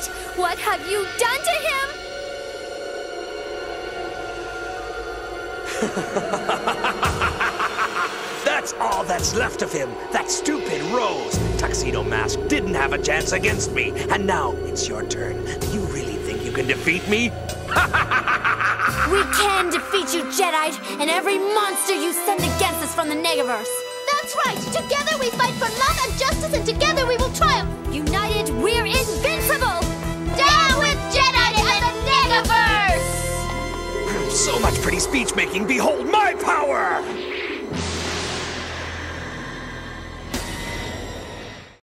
Jadeite! What have you done to him? That's all that's left of him. That stupid Rose. Tuxedo Mask didn't have a chance against me. And now it's your turn. You really think you can defeat me? We can defeat you, Jadeite, and every monster you send against us from the Negaverse. That's right! Together we fight for love and justice, and together we will triumph! United, we're invincible! Down with Jadeite and the Negaverse! So much pretty speech making. Behold my power!